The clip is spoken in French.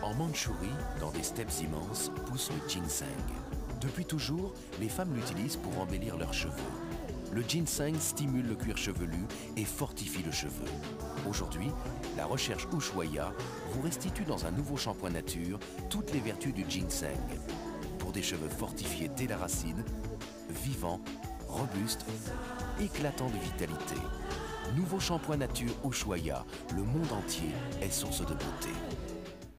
En Mandchourie, dans des steppes immenses, pousse le ginseng. Depuis toujours, les femmes l'utilisent pour embellir leurs cheveux. Le ginseng stimule le cuir chevelu et fortifie le cheveu. Aujourd'hui, la recherche Ushuaïa vous restitue dans un nouveau shampoing nature toutes les vertus du ginseng. Pour des cheveux fortifiés dès la racine, vivants, robustes, éclatants de vitalité. Nouveau shampoing nature Ushuaïa, le monde entier est source de beauté.